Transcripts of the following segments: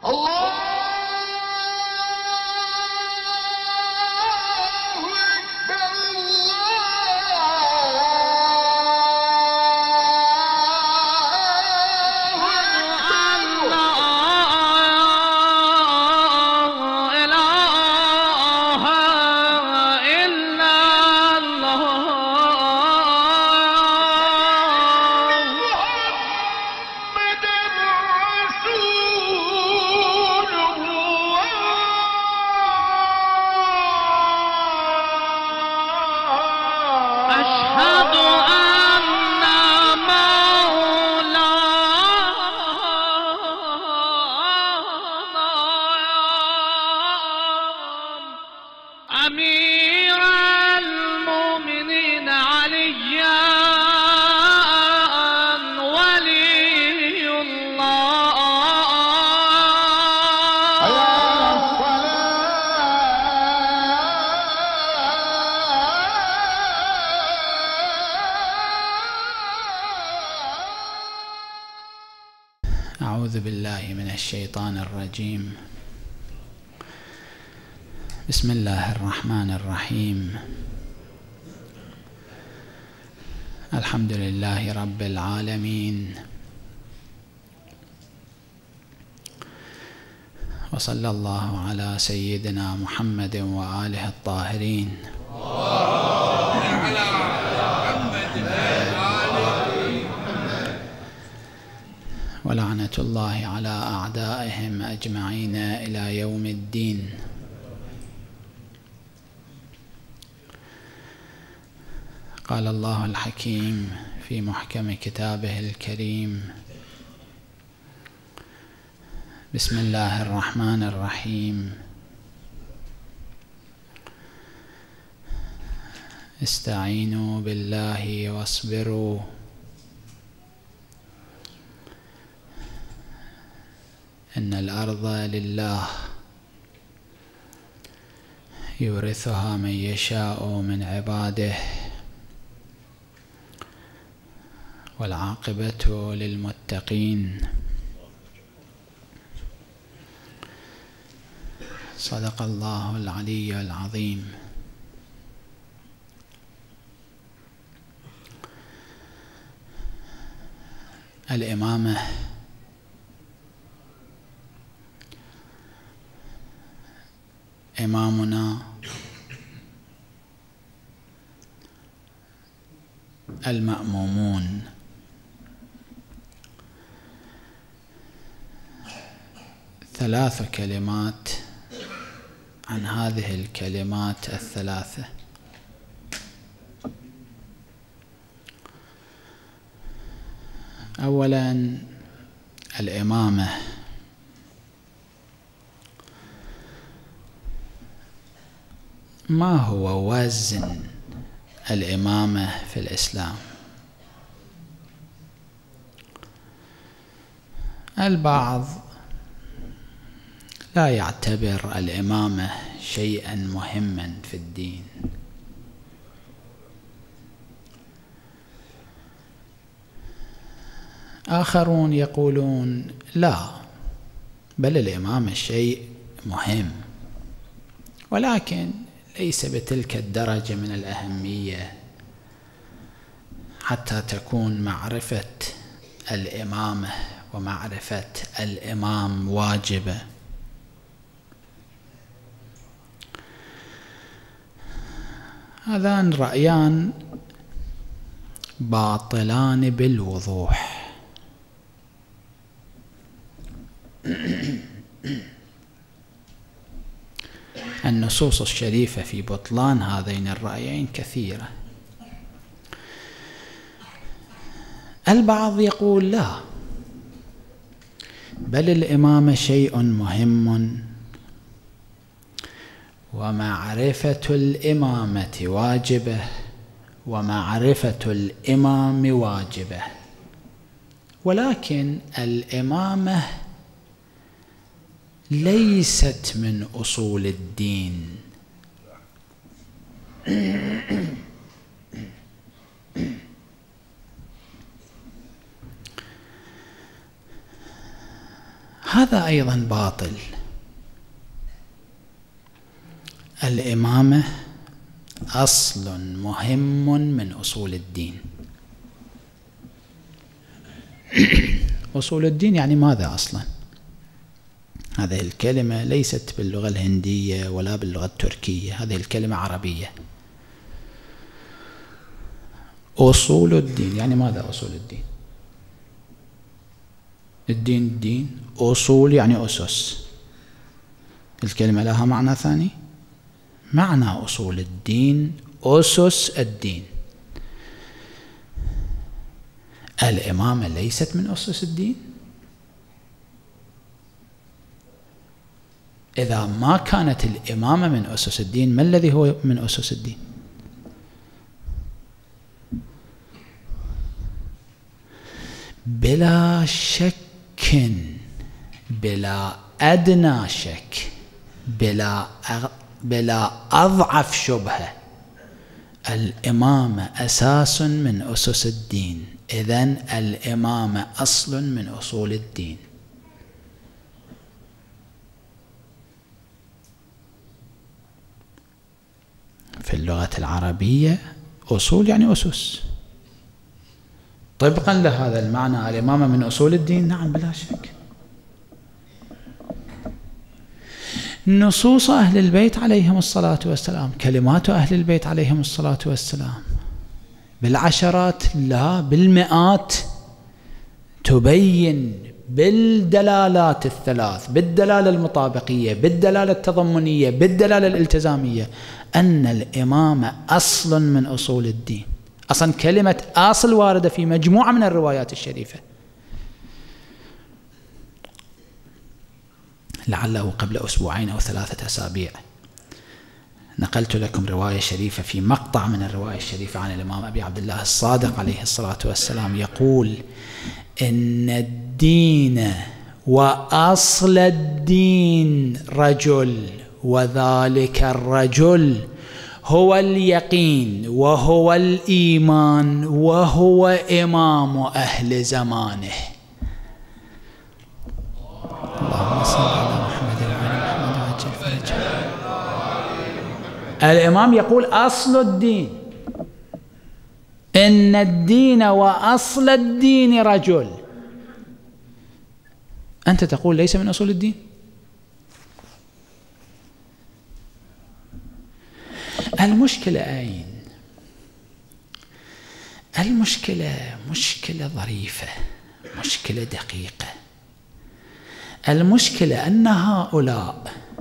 أعوذ بالله من الشيطان الرجيم. بسم الله الرحمن الرحيم. الحمد لله رب العالمين، وصلى الله على سيدنا محمد وآله الطاهرين. ولعنة الله على أعدائهم أجمعين إلى يوم الدين. قال الله الحكيم في محكم كتابه الكريم: بسم الله الرحمن الرحيم. استعينوا بالله واصبروا إن الأرض لله يورثها من يشاء من عباده والعاقبة للمتقين. صدق الله العلي العظيم. الإمامة إمامنا المأمومون. ثلاث كلمات عن هذه الكلمات الثلاثة. أولا الإمامة. ما هو وزن الإمامة في الإسلام؟ البعض لا يعتبر الإمامة شيئا مهما في الدين، آخرون يقولون لا، بل الإمامة شيء مهم، ولكن ليس بتلك الدرجة من الأهمية حتى تكون معرفة الإمامة ومعرفة الإمام واجبة. هذان رأيان باطلان بالوضوح. النصوص الشريفة في بطلان هذين الرأيين كثيرة. البعض يقول لا، بل الإمامة شيء مهم، ومعرفة الإمامة واجبة، ومعرفة الإمام واجبة، ولكن الإمامة ليست من أصول الدين. هذا أيضا باطل. الإمامة أصل مهم من أصول الدين. أصول الدين يعني ماذا أصلا؟ هذه الكلمة ليست باللغة الهندية ولا باللغة التركية، هذه الكلمة عربية. أصول الدين يعني ماذا أصول الدين؟ الدين أصول يعني أسس. الكلمة لها معنى ثاني. معنى أصول الدين أسس الدين. الإمامة ليست من أسس الدين. إذا ما كانت الإمامة من أسس الدين، ما الذي هو من أسس الدين؟ بلا شك، بلا أدنى شك، بلا أضعف شبهة، الإمامة أساس من أسس الدين. إذن الإمامة أصل من أصول الدين. في اللغة العربية أصول يعني أسس. طبقا لهذا المعنى الإمامة من أصول الدين؟ نعم بلا شك. نصوص أهل البيت عليهم الصلاة والسلام، كلمات أهل البيت عليهم الصلاة والسلام بالعشرات لا بالمئات تبين بالدلالات الثلاث، بالدلالة المطابقية، بالدلالة التضمنية، بالدلالة الالتزامية، أن الإمامة أصل من أصول الدين. أصلا كلمة أصل واردة في مجموعة من الروايات الشريفة. لعله قبل أسبوعين أو 3 أسابيع نقلت لكم رواية شريفة، في مقطع من الرواية الشريفة عن الإمام أبي عبد الله الصادق عليه الصلاة والسلام يقول: إن الدين وأصل الدين رجل، وذلك الرجل هو اليقين وهو الإيمان وهو إمام أهل زمانه. اللهم صل على محمد وعلى محمد وعجل فرجه. الإمام يقول أصل الدين، إن الدين وأصل الدين رجل. أنت تقول ليس من أصول الدين؟ المشكلة أين؟ المشكلة مشكلة ظريفة، مشكلة دقيقة. المشكلة أن هؤلاء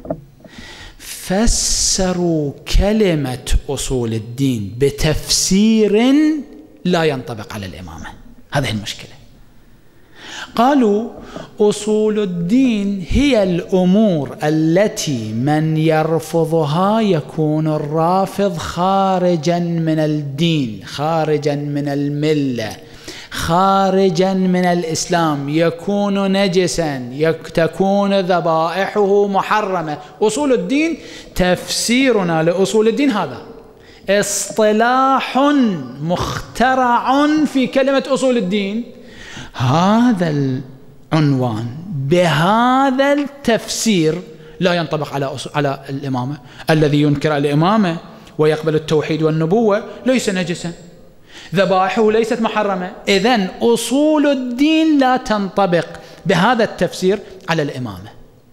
فسروا كلمة أصول الدين بتفسير لا ينطبق على الإمامة. هذه المشكلة. قالوا أصول الدين هي الأمور التي من يرفضها يكون الرافض خارجا من الدين، خارجا من الملة، خارجا من الإسلام، يكون نجسا، تكون ذبائحه محرمة. أصول الدين، تفسيرنا لأصول الدين هذا اصطلاح مخترع في كلمة أصول الدين. هذا العنوان بهذا التفسير لا ينطبق على الإمامة. الذي ينكر الإمامة ويقبل التوحيد والنبوة ليس نجسا، ذبائحه ليست محرمة. إذن أصول الدين لا تنطبق بهذا التفسير على الإمامة.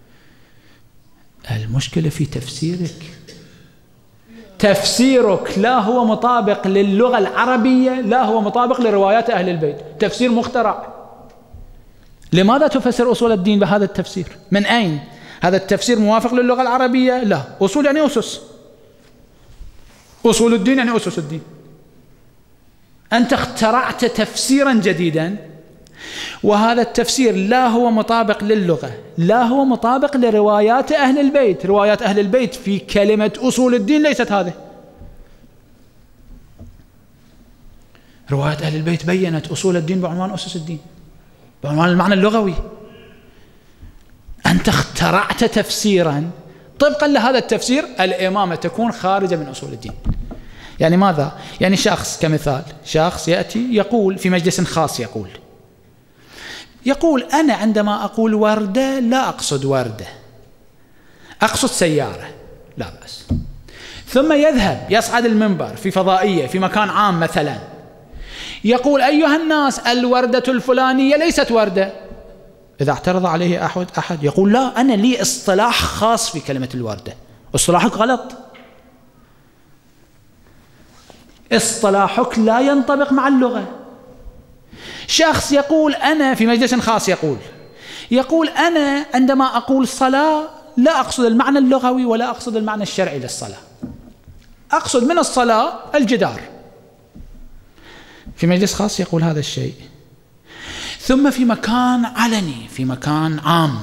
المشكلة في تفسيرك. تفسيرك لا هو مطابق للغة العربية، لا هو مطابق لروايات أهل البيت، تفسير مخترع. لماذا تفسر أصول الدين بهذا التفسير؟ من أين؟ هذا التفسير موافق للغة العربية؟ لا. أصول يعني أسس، أصول الدين يعني أسس الدين. أنت اخترعت تفسيرا جديدا، وهذا التفسير لا هو مطابق للغة، لا هو مطابق لروايات أهل البيت. روايات أهل البيت في كلمة أصول الدين ليست هذه. روايات أهل البيت بيّنت أصول الدين بعنوان أسس الدين، بعنوان المعنى اللغوي. أنت اخترعت تفسيرا طبقا لهذا التفسير الإمامة تكون خارجة من أصول الدين. يعني ماذا؟ يعني شخص، كمثال، شخص يأتي يقول في مجلس خاص، يقول يقول أنا عندما أقول وردة لا أقصد وردة، أقصد سيارة، لا بأس. ثم يذهب يصعد المنبر في فضائية في مكان عام مثلا، يقول أيها الناس الوردة الفلانية ليست وردة. إذا اعترض عليه أحد يقول لا، أنا لي اصطلاح خاص في كلمة الوردة. اصطلاحك غلط، اصطلاحك لا ينطبق مع اللغة. شخص يقول أنا في مجلس خاص يقول أنا عندما أقول صلاة لا أقصد المعنى اللغوي ولا أقصد المعنى الشرعي للصلاة، أقصد من الصلاة الجدار. في مجلس خاص يقول هذا الشيء. ثم في مكان علني في مكان عام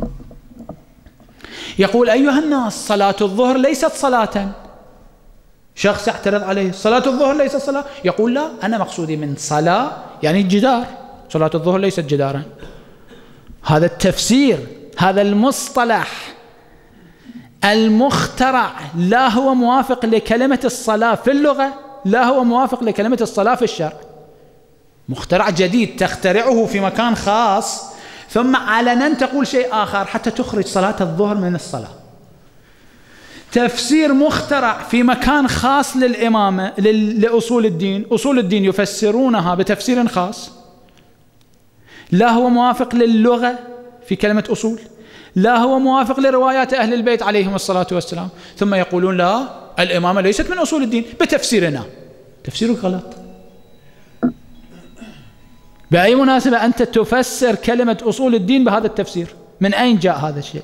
يقول أيها الناس صلاة الظهر ليست صلاة. شخص يعترض عليه صلاة الظهر ليست صلاة، يقول لا، أنا مقصودي من صلاة يعني الجدار، صلاة الظهر ليست جدارا. هذا التفسير، هذا المصطلح المخترع لا هو موافق لكلمة الصلاة في اللغة، لا هو موافق لكلمة الصلاة في الشرع. مخترع جديد تخترعه في مكان خاص ثم علنا تقول شيء آخر حتى تخرج صلاة الظهر من الصلاة. تفسير مخترع في مكان خاص للإمامة لأصول الدين، أصول الدين يفسرونها بتفسير خاص لا هو موافق للغة في كلمة أصول، لا هو موافق لروايات أهل البيت عليهم الصلاة والسلام، ثم يقولون لا، الإمامة ليست من أصول الدين بتفسيرنا. تفسيرك غلط. بأي مناسبة أنت تفسر كلمة أصول الدين بهذا التفسير؟ من أين جاء هذا الشيء؟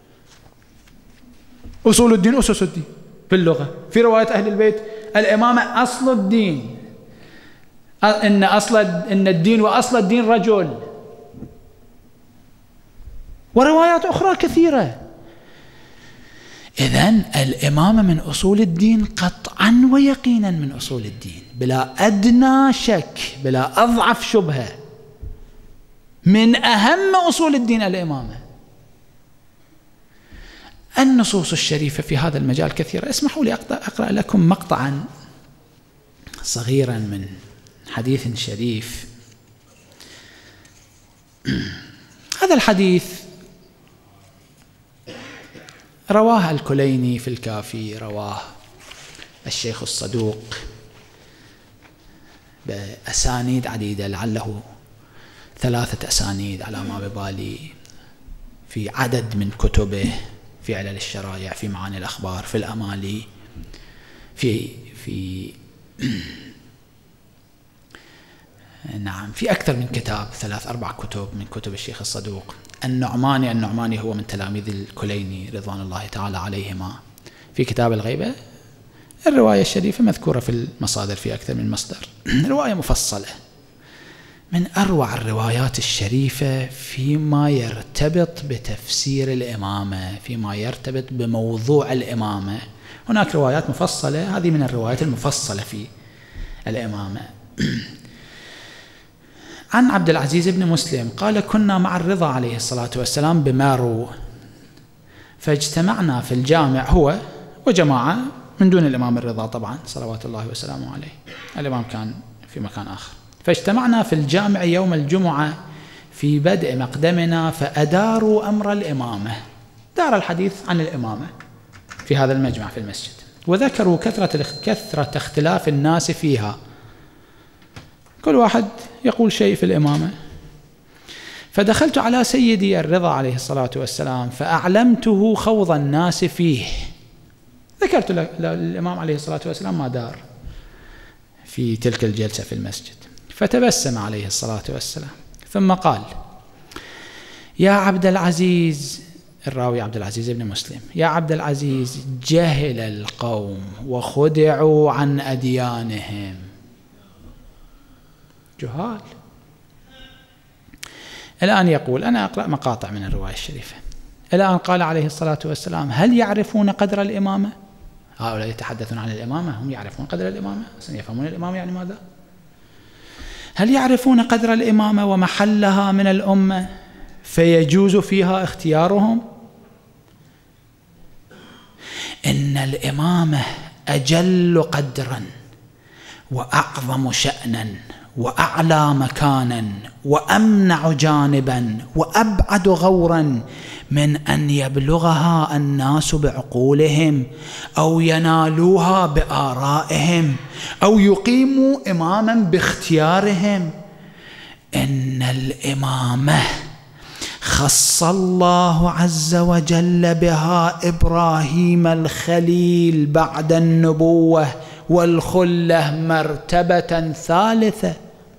أصول الدين أسس الدين في اللغة، في رواية أهل البيت الإمامة أصل الدين، إن الدين وأصل الدين رجل، وروايات أخرى كثيرة. إذن الإمامة من أصول الدين قطعا ويقينا من أصول الدين بلا أدنى شك بلا أضعف شبهة، من أهم أصول الدين الإمامة. النصوص الشريفة في هذا المجال كثيرة. اسمحوا لي أقرأ لكم مقطعا صغيرا من حديث شريف. هذا الحديث رواه الكليني في الكافي، رواه الشيخ الصدوق بأسانيد عديدة، لعله 3 أسانيد على ما ببالي، في عدد من كتبه، في علل الشرائع، في معاني الأخبار، في الأمالي، في نعم في أكثر من كتاب، 3-4 كتب من كتب الشيخ الصدوق. النعماني هو من تلاميذ الكليني رضوان الله تعالى عليهما. في كتاب الغيبة الرواية الشريفة مذكورة في المصادر في أكثر من مصدر، رواية مفصلة من أروع الروايات الشريفة فيما يرتبط بتفسير الإمامة، فيما يرتبط بموضوع الإمامة. هناك روايات مفصلة، هذه من الروايات المفصلة في الإمامة. عن عبد العزيز بن مسلم قال: كنا مع الرضا عليه الصلاة والسلام بمارو، فاجتمعنا في الجامع هو وجماعة من دون الإمام الرضا طبعا صلوات الله وسلامه عليه، الإمام كان في مكان آخر. فاجتمعنا في الجامع يوم الجمعة في بدء مقدمنا فأداروا أمر الإمامة، دار الحديث عن الإمامة في هذا المجمع في المسجد، وذكروا كثرة اختلاف الناس فيها، كل واحد يقول شيء في الإمامة. فدخلت على سيدي الرضا عليه الصلاة والسلام فأعلمته خوض الناس فيه، ذكرت للإمام عليه الصلاة والسلام ما دار في تلك الجلسة في المسجد، فتبسم عليه الصلاة والسلام ثم قال: يا عبد العزيز، الراوي عبد العزيز بن مسلم، يا عبد العزيز، جهل القوم وخدعوا عن أديانهم. جهال. الآن يقول، أنا أقرأ مقاطع من الرواية الشريفة. الآن قال عليه الصلاة والسلام: هل يعرفون قدر الإمامة؟ هؤلاء يتحدثون عن الإمامة، هم يعرفون قدر الإمامة، يفهمون الإمامة يعني ماذا؟ هل يعرفون قدر الإمامة ومحلها من الأمة فيجوز فيها اختيارهم؟ إن الإمامة أجل قدرا وأعظم شأنا وأعلى مكانا وأمنع جانبا وأبعد غورا من أن يبلغها الناس بعقولهم أو ينالوها بآرائهم أو يقيموا إماما باختيارهم. إن الإمامة خص الله عز وجل بها إبراهيم الخليل بعد النبوة والخلة مرتبة ثالثة.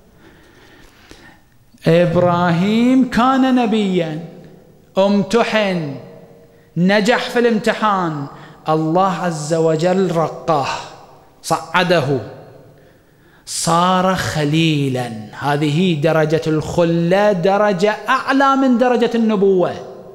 إبراهيم كان نبيا، امتحن، نجح في الامتحان، الله عز وجل رقاه، صعده، صار خليلا. هذه درجة الخلة، درجة أعلى من درجة النبوة.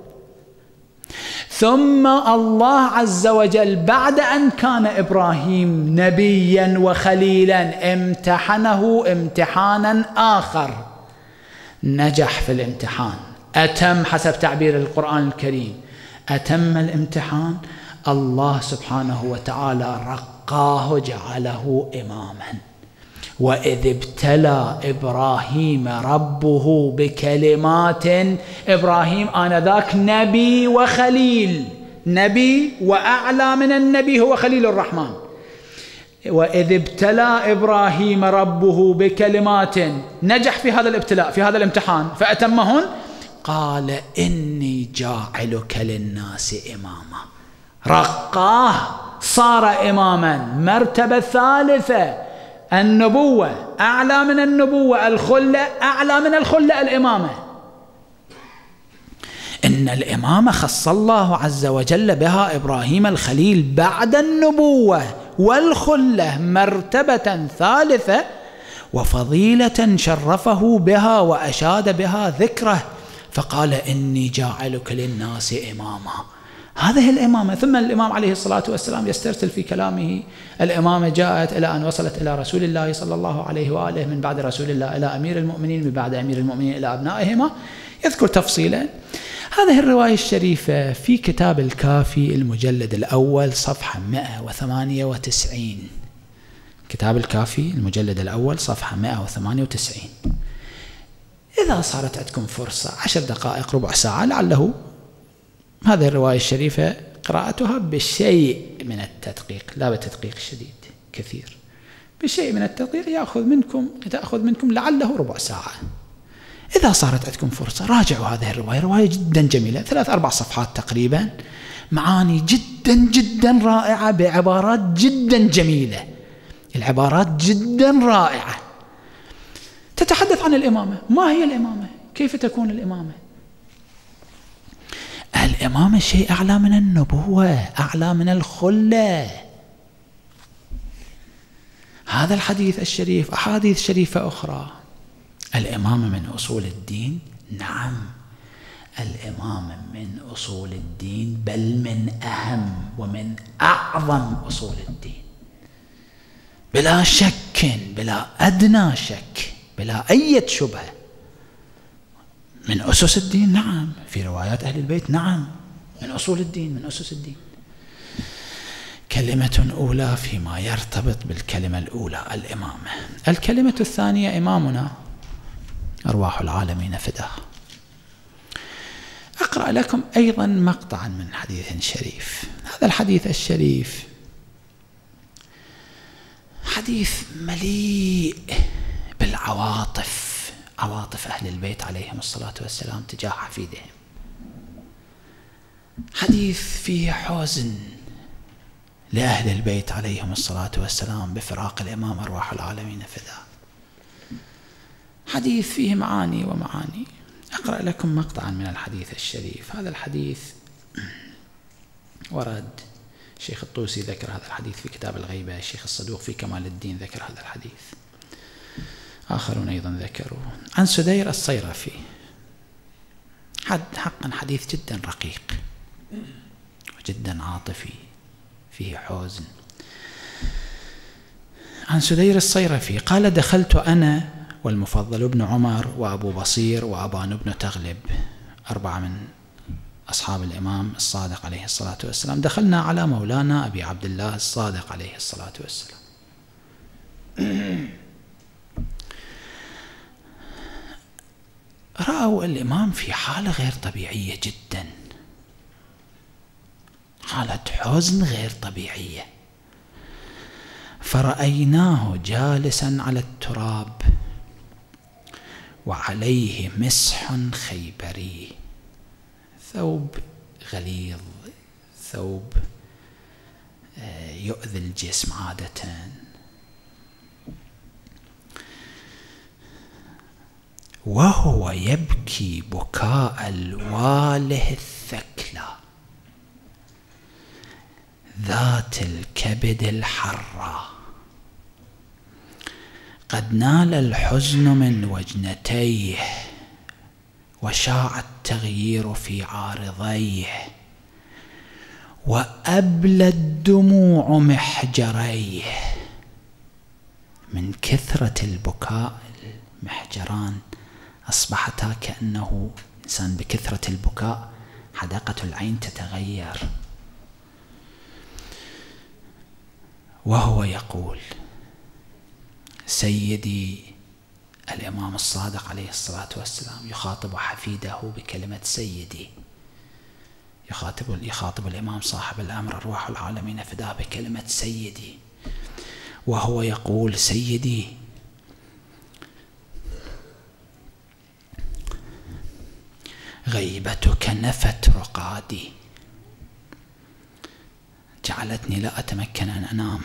ثم الله عز وجل بعد أن كان إبراهيم نبيا وخليلا امتحنه امتحانا آخر، نجح في الامتحان، أتم حسب تعبير القرآن الكريم، أتم الامتحان، الله سبحانه وتعالى رقاه جعله إماما. وإذ ابتلى إبراهيم ربه بكلمات، إبراهيم آنذاك نبي وخليل، نبي وأعلى من النبي هو خليل الرحمن. وإذ ابتلى إبراهيم ربه بكلمات، نجح في هذا الابتلاء، في هذا الامتحان فأتمهن، قال إني جاعلك للناس إماما. رقاه، صار إماما، مرتبة ثالثة. النبوة أعلى من النبوة، الخلة أعلى من الخلة، الإمامة. إن الإمامة خص الله عز وجل بها إبراهيم الخليل بعد النبوة والخلة مرتبة ثالثة، وفضيلة شرفه بها وأشاد بها ذكره، فقال إني جاعلك للناس إماما. هذه الإمامة. ثم الإمام عليه الصلاة والسلام يسترسل في كلامه، الإمامة جاءت إلى أن وصلت إلى رسول الله صلى الله عليه وآله، من بعد رسول الله إلى أمير المؤمنين، من بعد أمير المؤمنين إلى أبنائهما، يذكر تفصيلا. هذه الرواية الشريفة في كتاب الكافي المجلد الأول صفحة 198. كتاب الكافي المجلد الأول صفحة 198. إذا صارت عندكم فرصة 10 دقائق ربع ساعة، لعله هذه الرواية الشريفة قراءتها بشيء من التدقيق، لا بتدقيق شديد كثير، بشيء من التدقيق تأخذ منكم لعله ربع ساعة. إذا صارت عندكم فرصة راجعوا هذه الرواية، رواية جدا جميلة، 3-4 صفحات تقريبا، معاني جدا جدا رائعة بعبارات جدا جميلة، العبارات جدا رائعة، تتحدث عن الإمامة. ما هي الإمامة؟ كيف تكون الإمامة؟ الإمامة شيء أعلى من النبوة، أعلى من الخلة. هذا الحديث الشريف، أحاديث شريفة أخرى. الإمامة من أصول الدين، نعم، الإمامة من أصول الدين، بل من أهم ومن أعظم أصول الدين، بلا شك، بلا أدنى شك، بلا أي شبهة. من أسس الدين، نعم، في روايات أهل البيت، نعم، من أصول الدين، من أسس الدين. كلمة أولى فيما يرتبط بالكلمة الأولى، الإمامة. الكلمة الثانية إمامنا أرواح العالمين فداه. أقرأ لكم أيضا مقطعا من حديث شريف. هذا الحديث الشريف حديث مليء بالعواطف، عواطف أهل البيت عليهم الصلاة والسلام تجاه حفيدهم. حديث فيه حزن لأهل البيت عليهم الصلاة والسلام بفراق الإمام أرواح العالمين فداه. حديث فيه معاني ومعاني. أقرأ لكم مقطعا من الحديث الشريف. هذا الحديث ورد الشيخ الطوسي ذكر هذا الحديث في كتاب الغيبة، الشيخ الصدوق في كمال الدين ذكر هذا الحديث، آخرون أيضا ذكروا. عن سدير الصيرفي، حقا حديث جدا رقيق وجدا عاطفي فيه حزن. عن سدير الصيرفي قال: دخلت أنا والمفضل بن عمر وأبو بصير وأبان بن تغلب، 4 من أصحاب الإمام الصادق عليه الصلاة والسلام، دخلنا على مولانا أبي عبد الله الصادق عليه الصلاة والسلام. رأوا الإمام في حالة غير طبيعية جدا، حالة حزن غير طبيعية، فرأيناه جالسا على التراب وعليه مسح خيبري، ثوب غليظ، ثوب يؤذي الجسم عادة، وهو يبكي بكاء الواله الثكلى ذات الكبد الحرة، قد نال الحزن من وجنتيه وشاع التغيير في عارضيه، وأبلى الدموع محجريه. من كثرة البكاء المحجران أصبحتا كأنه إنسان بكثرة البكاء حدقة العين تتغير. وهو يقول: سيدي الإمام الصادق عليه الصلاة والسلام يخاطب حفيده بكلمة سيدي، يخاطب الإمام صاحب الأمر أرواح العالمين فداه بكلمة سيدي، وهو يقول: سيدي غيبتك نفت رقادي، جعلتني لا أتمكن أن أنام،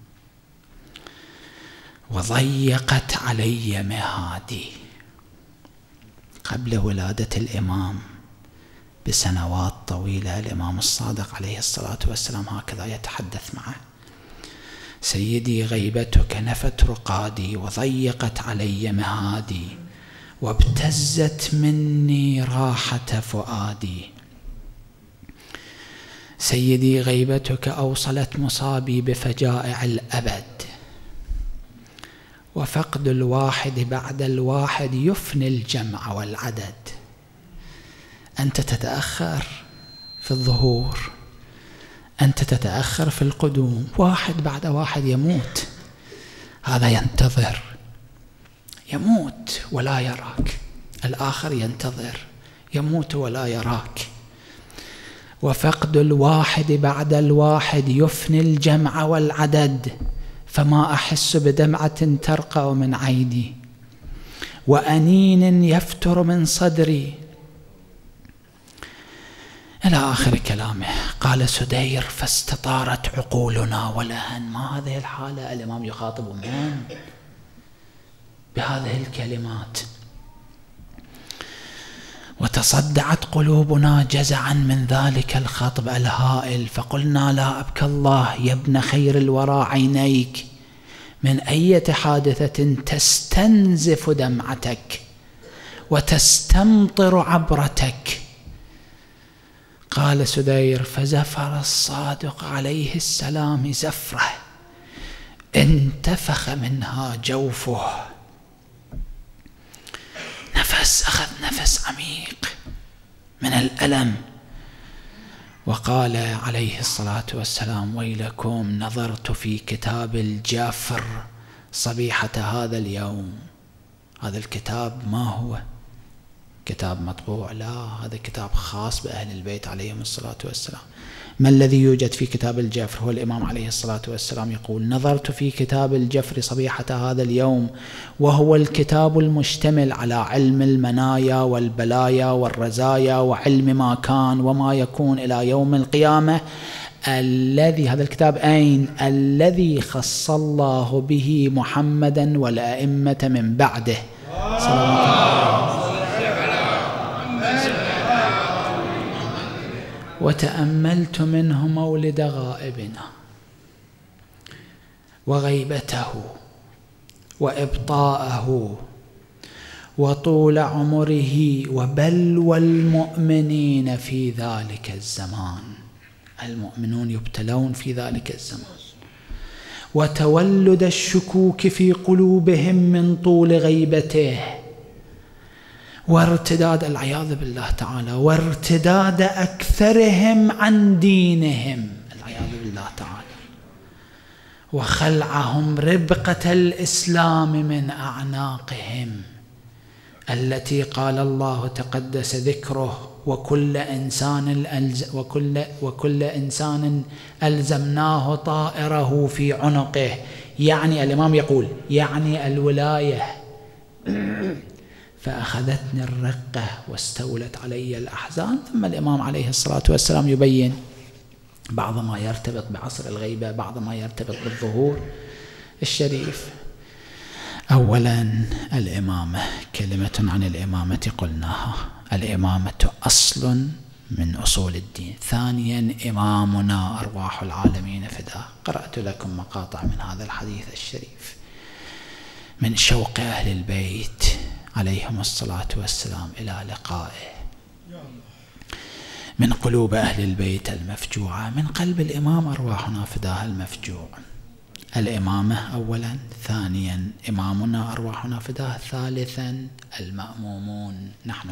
وضيقت علي مهادي. قبل ولادة الإمام بسنوات طويلة الإمام الصادق عليه الصلاة والسلام هكذا يتحدث معه: سيدي غيبتك نفت رقادي وضيقت علي مهادي، وابتزت مني راحة فؤادي. سيدي غيبتك أوصلت مصابي بفجائع الأبد، وفقد الواحد بعد الواحد يفني الجمع والعدد. أنت تتأخر في الظهور، أنت تتأخر في القدوم، واحد بعد واحد يموت، هذا ينتظر يموت ولا يراك، الآخر ينتظر يموت ولا يراك. وفقد الواحد بعد الواحد يفني الجمع والعدد، فما أحس بدمعة ترقى من عيني، وأنين يفتر من صدري، إلى آخر كلامه. قال سدير: فاستطارت عقولنا ولهن. ما هذه الحالة؟ الإمام يخاطب من بهذه الكلمات. وتصدعت قلوبنا جزعا من ذلك الخطب الهائل، فقلنا: لا أبكى الله يا ابن خير الورى عينيك من أية حادثة تستنزف دمعتك وتستمطر عبرتك. قال سدير: فزفر الصادق عليه السلام زفرة انتفخ منها جوفه. أخذ نفس عميق من الألم، وقال عليه الصلاة والسلام: ويلكم، نظرت في كتاب الجفر صبيحة هذا اليوم. هذا الكتاب ما هو كتاب مطبوع، لا، هذا كتاب خاص بأهل البيت عليهم الصلاة والسلام. ما الذي يوجد في كتاب الجفر؟ هو الإمام عليه الصلاة والسلام يقول: نظرت في كتاب الجفر صبيحة هذا اليوم، وهو الكتاب المشتمل على علم المنايا والبلايا والرزايا وعلم ما كان وما يكون إلى يوم القيامة، الذي هذا الكتاب أين؟ الذي خص الله به محمدا والأئمة من بعده صلى الله عليه وسلم. وتأملت منه مولد غائبنا وغيبته وإبطاءه وطول عمره وبلوى المؤمنين في ذلك الزمان. المؤمنون يبتلون في ذلك الزمان. وتولد الشكوك في قلوبهم من طول غيبته، وارتداد العياذ بالله تعالى، وارتداد أكثرهم عن دينهم العياذ بالله تعالى، وخلعهم ربقة الإسلام من أعناقهم التي قال الله تقدس ذكره وكل إنسان ألزمناه طائره في عنقه، يعني الإمام يقول يعني الولاية. فأخذتني الرقة واستولت علي الأحزان. ثم الإمام عليه الصلاة والسلام يبين بعض ما يرتبط بعصر الغيبة، بعض ما يرتبط بالظهور الشريف. أولا الإمامة، كلمة عن الإمامة قلناها، الإمامة أصل من أصول الدين. ثانيا إمامنا أرواح العالمين فداه. قرأت لكم مقاطع من هذا الحديث الشريف من شوق أهل البيت عليهم الصلاة والسلام إلى لقائه، من قلوب أهل البيت المفجوعة، من قلب الإمام أرواحنا فداه المفجوع. الإمامة أولا، ثانيا إمامنا أرواحنا فداه، ثالثا المأمومون نحن.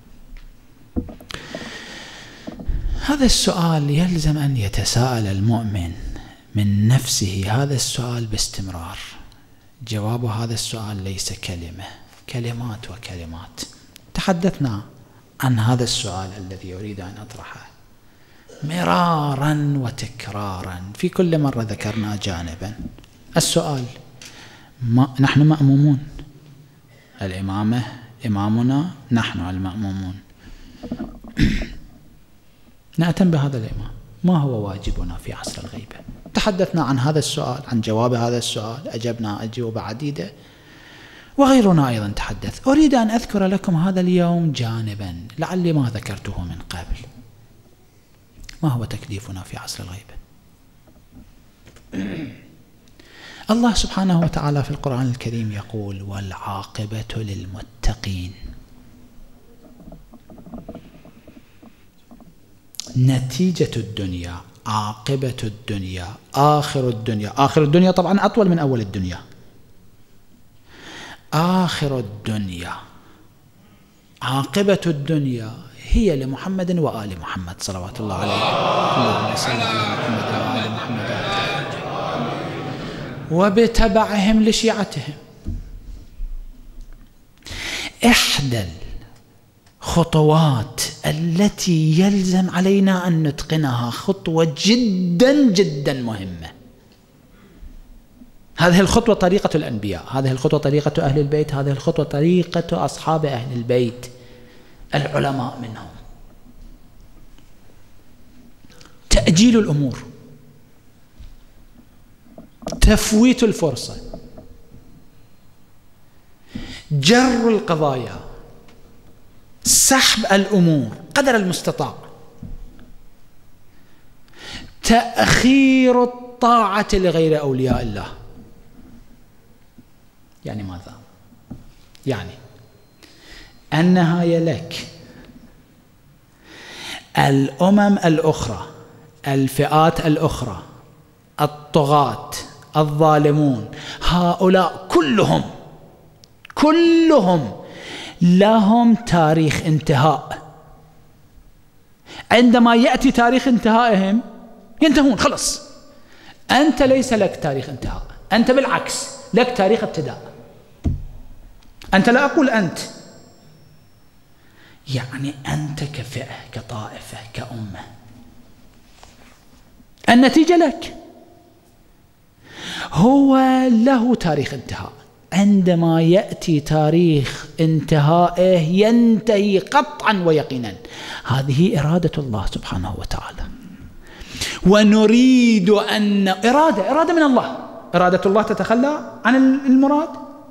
هذا السؤال يلزم أن يتساءل المؤمن من نفسه هذا السؤال باستمرار. جواب هذا السؤال ليس كلمة، كلمات وكلمات. تحدثنا عن هذا السؤال الذي أريد أن أطرحه مرارا وتكرارا، في كل مرة ذكرنا جانبا. السؤال نحن مأمومون، الإمامة إمامنا، نحن المأمومون. نأتم بهذا الإمام، ما هو واجبنا في عصر الغيبة؟ تحدثنا عن هذا السؤال، عن جواب هذا السؤال، أجبنا أجوبة عديدة، وغيرنا أيضا تحدث. أريد أن أذكر لكم هذا اليوم جانبا لعلي ما ذكرته من قبل. ما هو تكليفنا في عصر الغيبة؟ الله سبحانه وتعالى في القرآن الكريم يقول والعاقبة للمتقين. نتيجة الدنيا، عاقبة الدنيا، آخر الدنيا. آخر الدنيا طبعا أطول من أول الدنيا. آخر الدنيا، عاقبة الدنيا هي لمحمد وآل محمد صلوات الله عليه. اللهم صل على محمد وآل محمد وبتبعهم لشيعتهم. إحدى الخطوات التي يلزم علينا أن نتقنها خطوة جدا جدا مهمة. هذه الخطوة طريقة الأنبياء، هذه الخطوة طريقة أهل البيت، هذه الخطوة طريقة أصحاب أهل البيت العلماء منهم. تأجيل الأمور، تفويت الفرصة، جر القضايا، سحب الأمور قدر المستطاع، تأخير الطاعة لغير أولياء الله. يعني ماذا؟ يعني النهاية لك. الأمم الأخرى، الفئات الأخرى، الطغاة، الظالمون، هؤلاء كلهم لهم تاريخ انتهاء. عندما يأتي تاريخ انتهائهم ينتهون خلص. أنت ليس لك تاريخ انتهاء، أنت بالعكس لك تاريخ ابتداء. أنت، لا أقول أنت، يعني أنت كفئة، كطائفة، كأمة، النتيجة لك. هو له تاريخ انتهاء، عندما يأتي تاريخ انتهائه ينتهي قطعا ويقينا. هذه إرادة الله سبحانه وتعالى. ونريد أن إرادة من الله. إرادة الله تتخلى عن المراد؟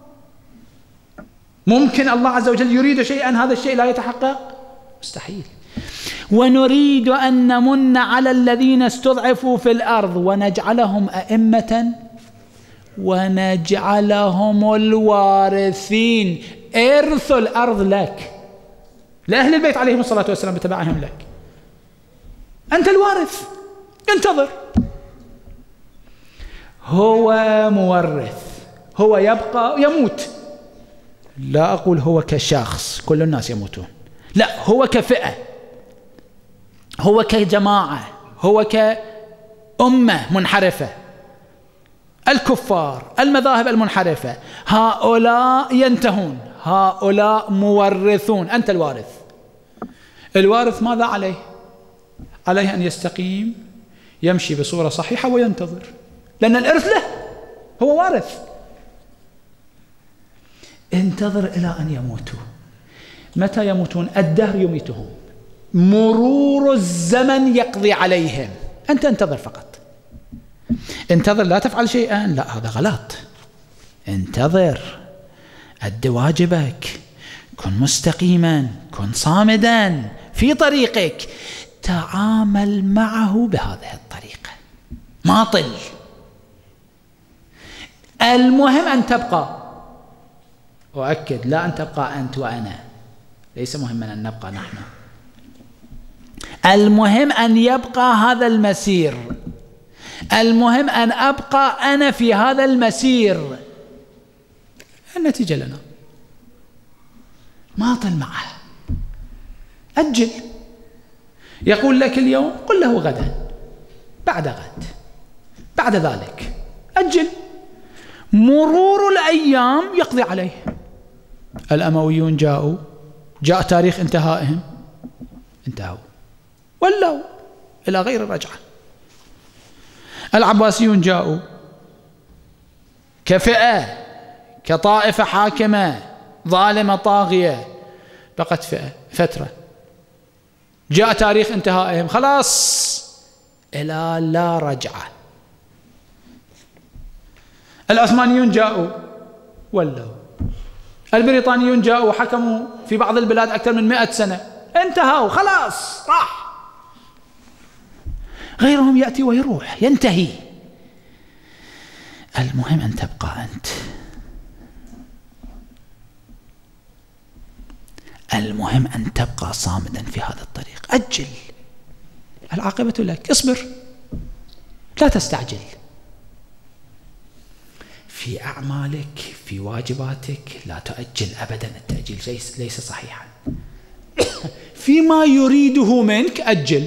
ممكن الله عز وجل يريد شيئا هذا الشيء لا يتحقق؟ مستحيل. ونريد أن نمن على الذين استضعفوا في الأرض ونجعلهم أئمة ونجعلهم الوارثين. إرث الأرض لك، لأهل البيت عليهم الصلاة والسلام بتبعهم لك. أنت الوارث، انتظر. هو مورث، هو يبقى يموت. لا أقول هو كشخص، كل الناس يموتون، لا، هو كفئة، هو كجماعة، هو كأمة منحرفة. الكفار، المذاهب المنحرفة، هؤلاء ينتهون، هؤلاء مورثون. أنت الوارث. الوارث ماذا عليه؟ عليه أن يستقيم، يمشي بصورة صحيحة وينتظر، لأن الإرث له، هو وارث. انتظر إلى أن يموتوا. متى يموتون؟ الدهر يميتهم، مرور الزمن يقضي عليهم. أنت انتظر فقط، انتظر، لا تفعل شيئا، لا هذا غلط. انتظر، أد واجبك، كن مستقيما، كن صامدا في طريقك، تعامل معه بهذه الطريقة، ما طل. المهم أن تبقى، أؤكد، لا أن تبقى أنت وأنا، ليس مهما أن نبقى نحن، المهم أن يبقى هذا المسير، المهم أن أبقى أنا في هذا المسير. النتيجة لنا، ما طل معه، أجل. يقول لك اليوم، قل له غدا، بعد غد، بعد ذلك، أجل. مرور الأيام يقضي عليه. الأمويون جاءوا، جاء تاريخ انتهائهم، انتهوا، ولوا إلى غير الرجعة. العباسيون جاءوا كفئة، كطائفة حاكمة ظالمة طاغية، بقت فئة فترة، جاء تاريخ انتهائهم، خلاص إلى لا رجعة. العثمانيون جاءوا ولوا، البريطانيون جاءوا حكموا في بعض البلاد أكثر من 100 سنة، انتهوا، خلاص راح. غيرهم يأتي ويروح، ينتهي. المهم أن تبقى أنت، المهم أن تبقى صامدا في هذا الطريق. أجل، العاقبة لك، اصبر، لا تستعجل في أعمالك، في واجباتك، لا تؤجل أبدا. التأجيل ليس صحيحا. فيما يريده منك أجل،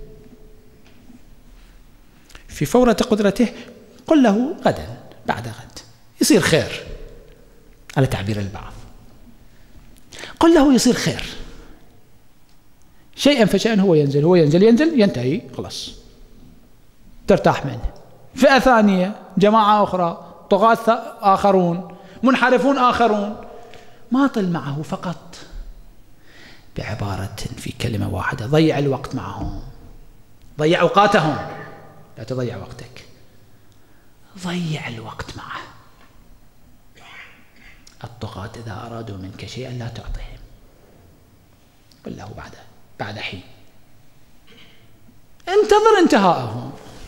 في فورة قدرته قل له غدا، بعد غد، يصير خير على تعبير البعض. قل له يصير خير، شيئا فشيئا، هو ينزل، هو ينزل، ينزل، ينتهي، خلاص ترتاح منه. فئة ثانية، جماعة أخرى، طغاة آخرون، منحرفون آخرون، ما طل معه، فقط بعبارة، في كلمة واحدة، ضيع الوقت معهم، ضيع أوقاتهم، لا تضيع وقتك، ضيع الوقت معه. الطغاة إذا أرادوا منك شيئا لا تعطيهم، قل له بعد حين، انتظر انتهاءهم.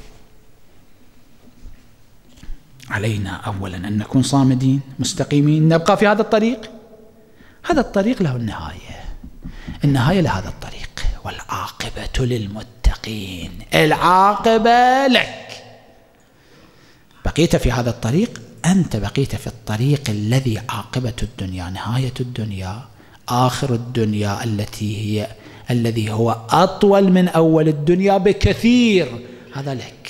علينا أولا أن نكون صامدين مستقيمين، نبقى في هذا الطريق. هذا الطريق له النهاية، النهاية لهذا الطريق، والعاقبة للمتقين، العاقبة لك. بقيت في هذا الطريق، أنت بقيت في الطريق الذي عاقبة الدنيا، نهاية الدنيا، آخر الدنيا، الذي هو أطول من أول الدنيا بكثير، هذا لك.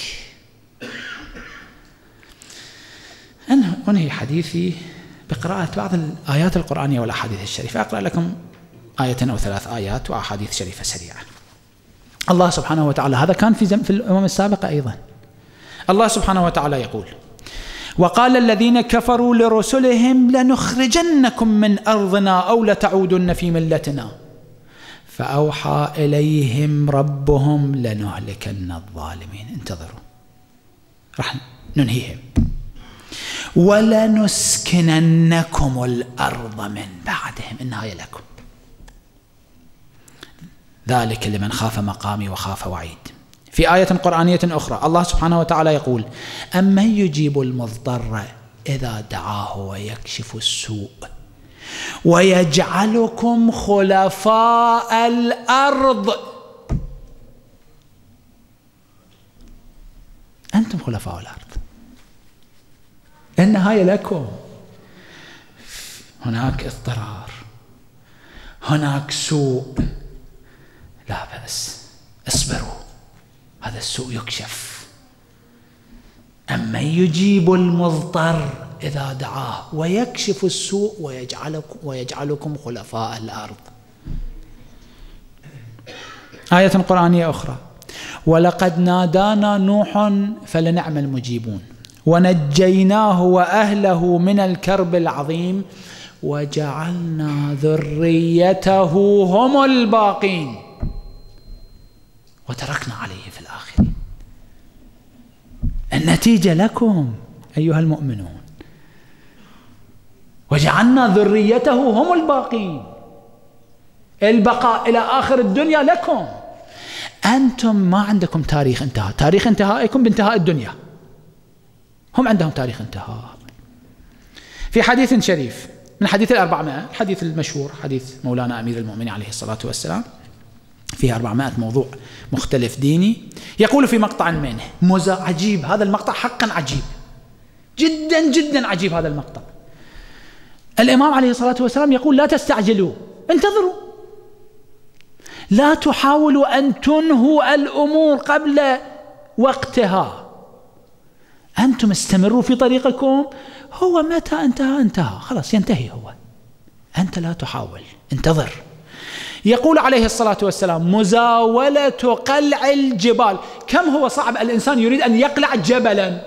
أنهي حديثي بقراءة بعض الآيات القرآنية والأحاديث الشريفة. أقرأ لكم آية أو 3 آيات وأحاديث شريفة سريعة. الله سبحانه وتعالى، هذا كان في الأمم السابقة أيضا، الله سبحانه وتعالى يقول: وقال الذين كفروا لرسلهم لنخرجنكم من أرضنا أو لتعودن في ملتنا فأوحى إليهم ربهم لنهلكن الظالمين. انتظروا، راح ننهيهم. ولنسكننكم الأرض من بعدهم، النهاية لكم. ذلك لمن خاف مقامي وخاف وعيد. في آية قرآنية أخرى الله سبحانه وتعالى يقول: أمن يجيب المضطر إذا دعاه ويكشف السوء ويجعلكم خلفاء الأرض. أنتم خلفاء الأرض، النهاية لكم. هناك اضطرار، هناك سوء، لا بأس، اصبروا، هذا السوء يكشف. أمن يجيب المضطر إذا دعاه ويكشف السوء ويجعلكم خلفاء الأرض. آية قرآنية أخرى: ولقد نادانا نوح فلنعم المجيبون ونجيناه وأهله من الكرب العظيم وجعلنا ذريته هم الباقين وتركنا عليه في الآخرين. النتيجة لكم أيها المؤمنون، وجعلنا ذريته هم الباقين، البقاء إلى آخر الدنيا لكم. أنتم ما عندكم تاريخ انتهاء، تاريخ انتهائكم بانتهاء الدنيا، هم عندهم تاريخ انتهاء. في حديث شريف من حديث 400، الحديث المشهور حديث مولانا أمير المؤمنين عليه الصلاة والسلام، فيه 400 موضوع مختلف ديني، يقول في مقطع منه عجيب، هذا المقطع حقا عجيب جدا جدا عجيب هذا المقطع. الإمام عليه الصلاة والسلام يقول: لا تستعجلوا، انتظروا، لا تحاولوا أن تنهوا الأمور قبل وقتها، أنتم استمروا في طريقكم، هو متى انتهى خلاص ينتهي هو، أنت لا تحاول، انتظر. يقول عليه الصلاة والسلام: مزاولة قلع الجبال. كم هو صعب الإنسان يريد أن يقلع جبلا،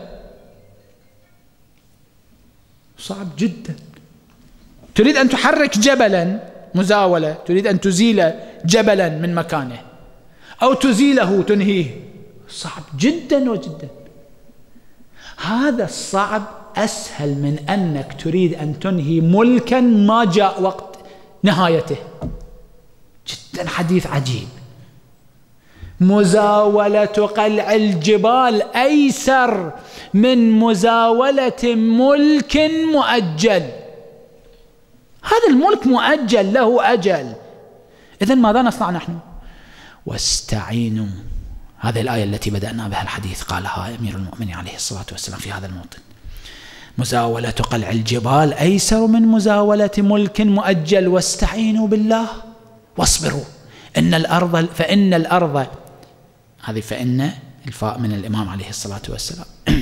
صعب جدا. تريد أن تحرك جبلا، مزاولة، تريد أن تزيل جبلا من مكانه أو تزيله تنهيه، صعب جدا وجدا. هذا الصعب أسهل من أنك تريد أن تنهي ملكا ما جاء وقت نهايته. جدا حديث عجيب. مزاولة قلع الجبال أيسر من مزاولة ملك مؤجل. هذا الملك مؤجل، له أجل. إذن ماذا نصنع نحن؟ واستعينوا، هذه الآية التي بدأنا بها الحديث قالها أمير المؤمنين عليه الصلاة والسلام في هذا الموطن: مزاولة قلع الجبال أيسر من مزاولة ملك مؤجل واستعينوا بالله واصبروا فإن الأرض، هذه فإن الفاء من الإمام عليه الصلاة والسلام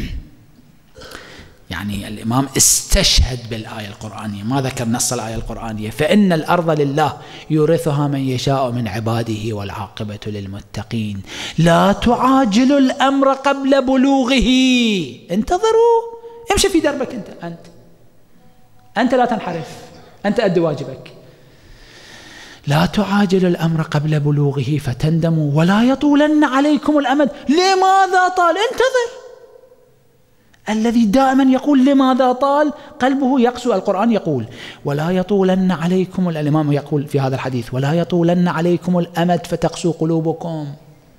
يعني الإمام استشهد بالآية القرآنية، ما ذكر نص الآية القرآنية: فإن الأرض لله يورثها من يشاء من عباده والعاقبة للمتقين لا تعاجلوا الأمر قبل بلوغه. انتظروا، امشي في دربك، أنت لا تنحرف، أنت أدي واجبك. لا تعاجلوا الأمر قبل بلوغه فتندموا ولا يطولن عليكم الأمد. لماذا طال؟ انتظر. الذي دائما يقول لماذا طال قلبه يقسو. القرآن يقول: ولا يطولن عليكم، الإمام يقول في هذا الحديث: ولا يطولن عليكم الأمد فتقسو قلوبكم.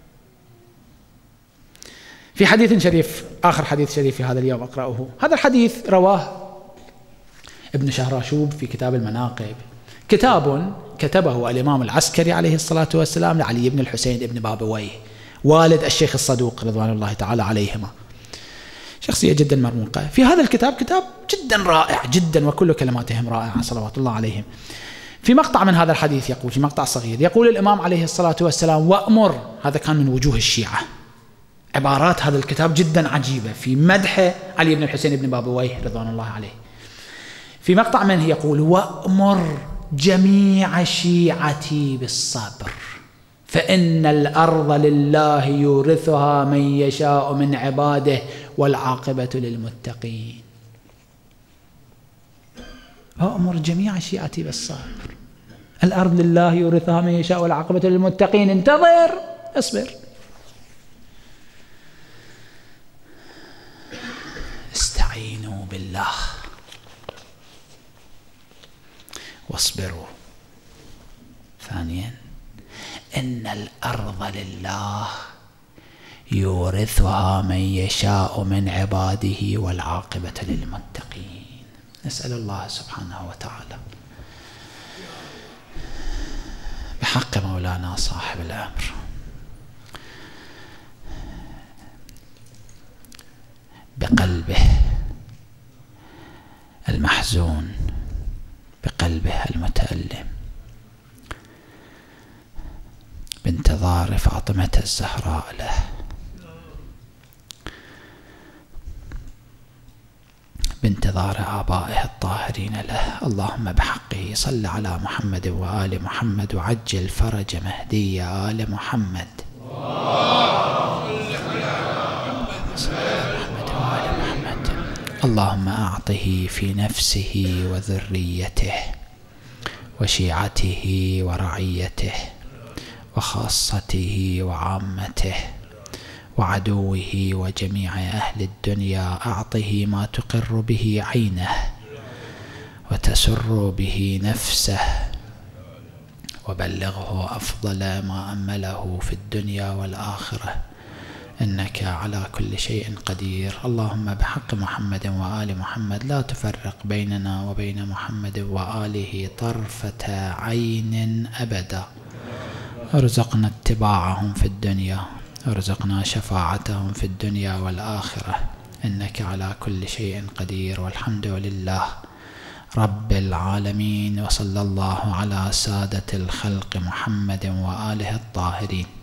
في حديث شريف، آخر حديث شريف في هذا اليوم أقرأه، هذا الحديث رواه ابن شهراشوب في كتاب المناقب، كتاب كتبه الإمام العسكري عليه الصلاة والسلام لعلي بن الحسين بن بابويه والد الشيخ الصدوق رضوان الله تعالى عليهما، شخصية جدا مرموقة. في هذا الكتاب، كتاب جدا رائع جدا وكل كلماتهم رائعة صلوات الله عليهم. في مقطع من هذا الحديث يقول، في مقطع صغير، يقول الإمام عليه الصلاة والسلام: وأمر، هذا كان من وجوه الشيعة، عبارات هذا الكتاب جدا عجيبة في مدح علي بن الحسين بن بابويه رضوان الله عليه. في مقطع منه يقول: وأمر جميع شيعتي بالصبر فإن الأرض لله يورثها من يشاء من عباده والعاقبة للمتقين. أمر جميع شيعتي بالصبر، الأرض لله يورثها من يشاء والعاقبة للمتقين، انتظر، اصبر. استعينوا بالله واصبروا. ثانيا: إن الأرض لله يورثها من يشاء من عباده والعاقبة للمتقين. نسأل الله سبحانه وتعالى بحق مولانا صاحب الأمر بقلبه المحزون، بقلبه المتألم، بانتظار فاطمة الزهراء له، بانتظار آبائه الطاهرين له. اللهم بحقه صل على محمد وآل محمد وعجل فرج مهدي آل محمد. اللهم أعطه في نفسه وذريته وشيعته ورعيته وخاصته وعامته وعدوه وجميع أهل الدنيا. أعطه ما تقر به عينه وتسر به نفسه، وبلغه أفضل ما أمله في الدنيا والآخرة، إنك على كل شيء قدير. اللهم بحق محمد وآل محمد لا تفرق بيننا وبين محمد وآله طرفة عين أبدا. ارزقنا اتباعهم في الدنيا، ارزقنا شفاعتهم في الدنيا والآخرة، إنك على كل شيء قدير. والحمد لله رب العالمين، وصلى الله على سادة الخلق محمد وآله الطاهرين.